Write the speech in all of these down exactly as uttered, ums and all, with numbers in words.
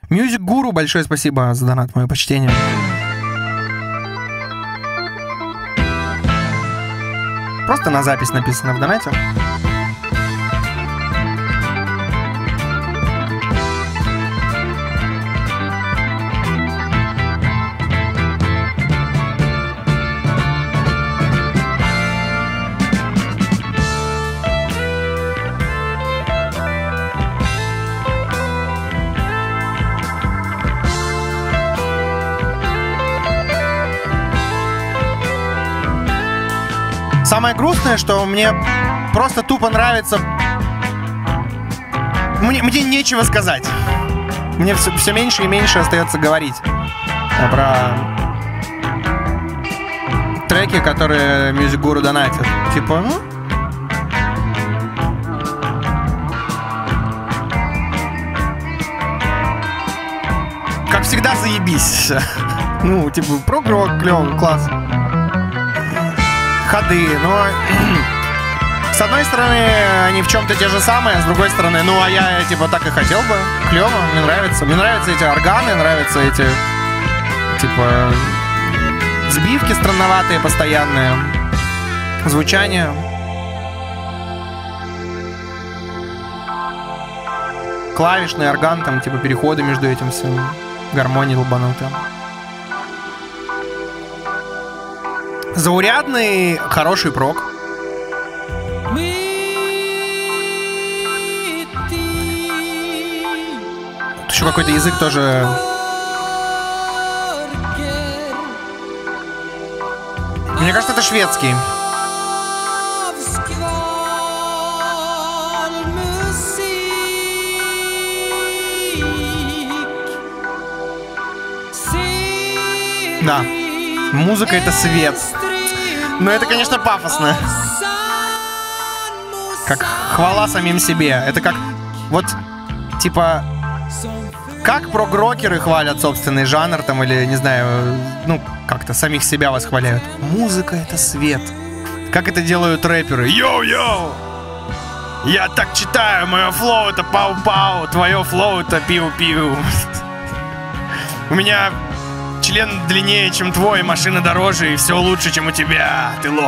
Music Guru, большое спасибо за донат, мое почтение. Просто на запись написано в донате. Самое грустное, что мне просто тупо нравится... Мне, мне нечего сказать. Мне все, все меньше и меньше остается говорить про треки, которые Music Guru донатят. Типа, ну... Как всегда, заебись. Ну, типа, прогрок, клёв, класс. Ходы, но с одной стороны они в чем-то те же самые, а с другой стороны, ну а я типа так и хотел бы, клево, мне нравится, мне нравятся эти органы, нравятся эти типа сбивки странноватые, постоянные, звучание. Клавишный орган, там типа переходы между этим всем, гармонии долбанутые. Заурядный, хороший прок. Тут еще какой-то язык тоже... Мне кажется, это шведский. Да. Музыка — это свет. Но это, конечно, пафосно. Как хвала самим себе. Это как... Вот, типа... Как прог-рокеры хвалят собственный жанр, там, или, не знаю, ну, как-то самих себя восхваляют. Музыка — это свет. Как это делают рэперы? Йоу-йоу! Я так читаю, мое флоу — это пау-пау, твое флоу — это пиу-пиу. У меня... Член длиннее, чем твой, машина дороже, и все лучше, чем у тебя. Ты лох.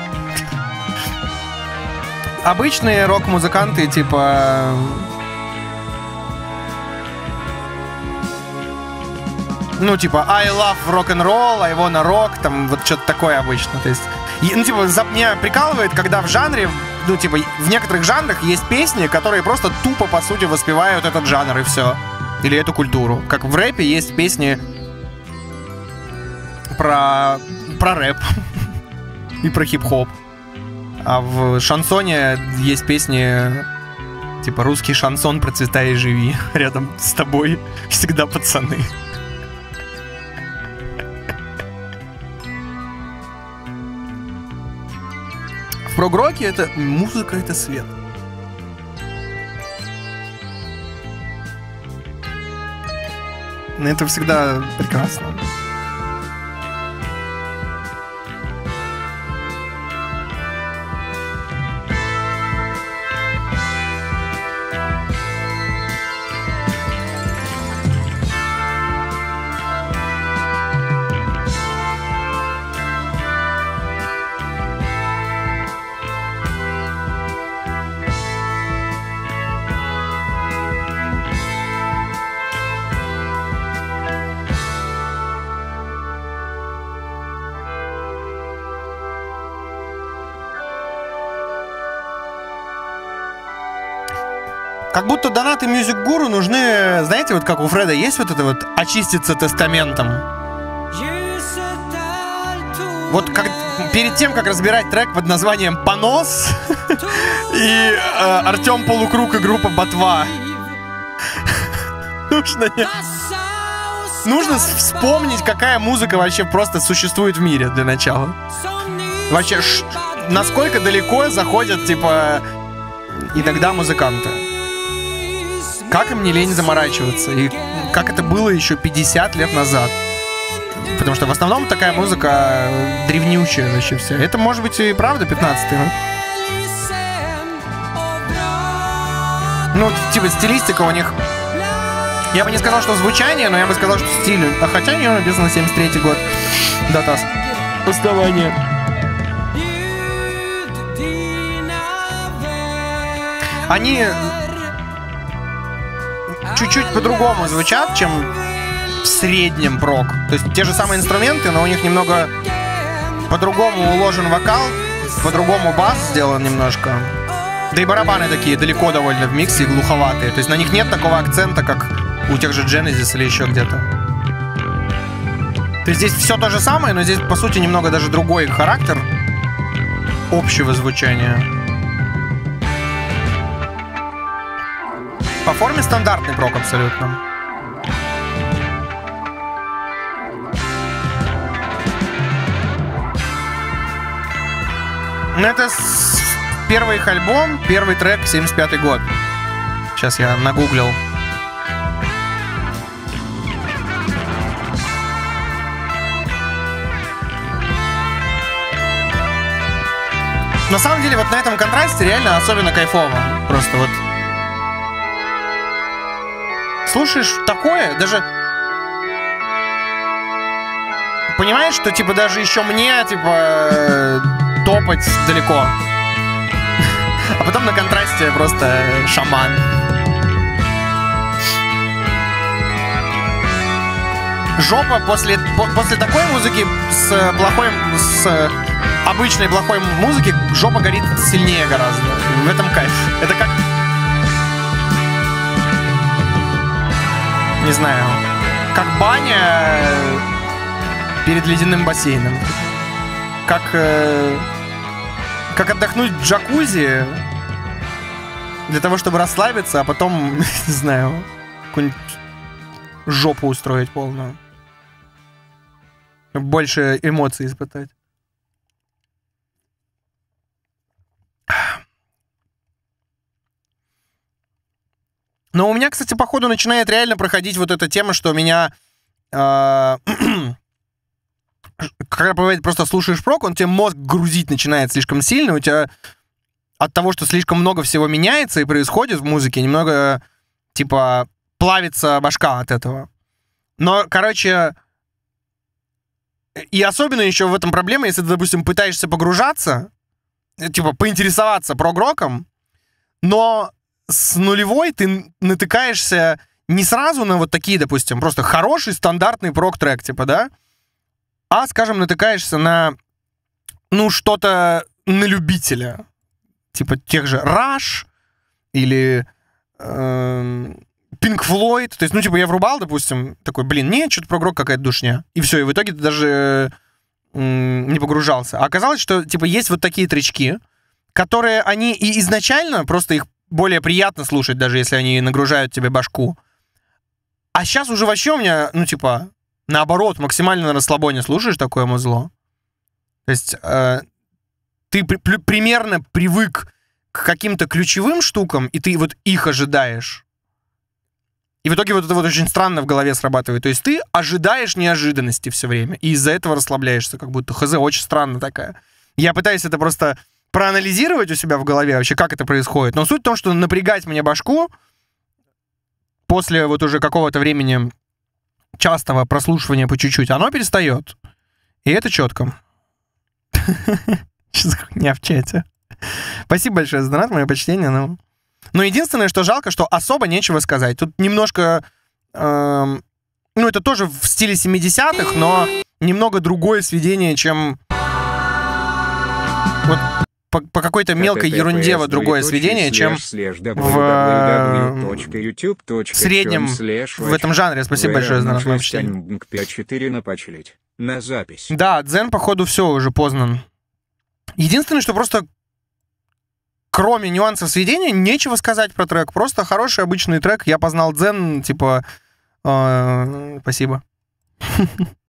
Обычные рок-музыканты, типа... Ну, типа, I love rock-and-roll, I wanna rock, там, вот что-то такое обычно. То есть, ну, типа, за... меня прикалывает, когда в жанре, ну, типа, в некоторых жанрах есть песни, которые просто тупо, по сути, воспевают этот жанр, и все. Или эту культуру. Как в рэпе есть песни... Про, про рэп и про хип-хоп. А в шансоне есть песни типа «Русский шансон, процветай и живи». Рядом с тобой всегда пацаны. В прог-роке это музыка, это свет. Это всегда прекрасно. Как будто донаты Music Guru нужны, знаете, вот как у Фреда есть вот это вот «очиститься тестаментом». Вот как, перед тем, как разбирать трек под названием «Понос» и э, Артем Полукруг и группа «Ботва», нужно, нужно вспомнить, какая музыка вообще просто существует в мире для начала. Вообще, ш, насколько далеко заходят, типа, иногда музыканты. Как им не лень заморачиваться. И как это было еще пятьдесят лет назад. Потому что в основном такая музыка древнючая вообще вся. Это может быть и правда пятнадцатый. Ну, ну типа стилистика у них Я бы не сказал, что звучание, но я бы сказал, что стиль. А хотя не написано семьдесят третий год. Дата основания. Они чуть-чуть по-другому звучат, чем в среднем прог. То есть те же самые инструменты, но у них немного по-другому уложен вокал, по-другому бас сделан немножко. Да и барабаны такие далеко довольно в миксе и глуховатые. То есть на них нет такого акцента, как у тех же Genesis или еще где-то. То есть здесь все то же самое, но здесь, по сути, немного даже другой характер общего звучания. По форме стандартный прог абсолютно. Ну, это с... первый их альбом, первый трек, семьдесят пятый год. Сейчас я нагуглил. На самом деле, вот на этом контрасте реально особенно кайфово. Просто вот слушаешь такое, даже понимаешь, что типа даже еще мне типа топать далеко. А потом на контрасте просто шаман. Жопа после, по, после такой музыки с плохой, с обычной плохой музыки жопа горит сильнее гораздо. В этом кайф. Это как... Не знаю. Как баня перед ледяным бассейном. Как... Э, как отдохнуть в джакузи для того, чтобы расслабиться, а потом, не знаю, какую-нибудь жопу устроить полную. Больше эмоций испытать. Но у меня, кстати, походу начинает реально проходить вот эта тема, что меня... Э, когда бывает, просто слушаешь прог, он тебе мозг грузить начинает слишком сильно, у тебя от того, что слишком много всего меняется и происходит в музыке, немного, типа, плавится башка от этого. Но, короче, и особенно еще в этом проблема, если ты, допустим, пытаешься погружаться, типа, поинтересоваться прог-роком, но с нулевой ты натыкаешься не сразу на вот такие, допустим, просто хороший стандартный прог-трек, типа, да, а, скажем, натыкаешься на, ну, что-то на любителя. Типа тех же Rush или э, Pink Floyd. То есть, ну, типа, я врубал, допустим, такой, блин, нет, что-то прог-рок какая-то душня. И все, и в итоге ты даже э, не погружался. А оказалось, что, типа, есть вот такие тречки, которые, они и изначально, просто их более приятно слушать, даже если они нагружают тебе башку. А сейчас уже вообще у меня, ну, типа... Наоборот, максимально на расслабоне слушаешь такое музло. То есть э, ты при, при, примерно привык к каким-то ключевым штукам, и ты вот их ожидаешь. И в итоге вот это вот очень странно в голове срабатывает. То есть ты ожидаешь неожиданности все время, и из-за этого расслабляешься, как будто хз, очень странно такая. Я пытаюсь это просто проанализировать у себя в голове, вообще, как это происходит. Но суть в том, что напрягать мне башку после вот уже какого-то времени... частого прослушивания по чуть-чуть, оно перестает. И это четко. Что за хуйня в чате? Спасибо большое за донат, мое почтение. Но, но единственное, что жалко, что особо нечего сказать. Тут немножко... Э, ну, это тоже в стиле семидесятых, но немного другое сведение, чем... Вот по, по какой-то мелкой ерунде вот другое сведение, чем в среднем в этом жанре. Спасибо большое за наше общение. На запись. Да, Дзен, походу, все уже познан. Единственное, что просто кроме нюансов сведения, нечего сказать про трек. Просто хороший обычный трек. Я познал Дзен, типа... Э, спасибо.